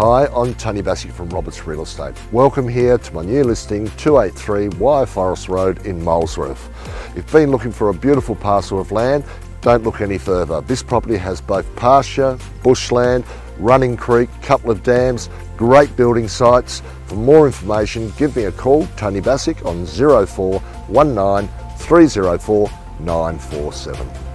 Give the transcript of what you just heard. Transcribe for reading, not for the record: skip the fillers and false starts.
Hi, I'm Tony Bassett from Roberts Real Estate. Welcome here to my new listing, 283 Wyre Forest Road in Molesworth. If you've been looking for a beautiful parcel of land, don't look any further. This property has both pasture, bushland, running creek, couple of dams, great building sites. For more information, give me a call, Tony Bassett, on 0419 304 947.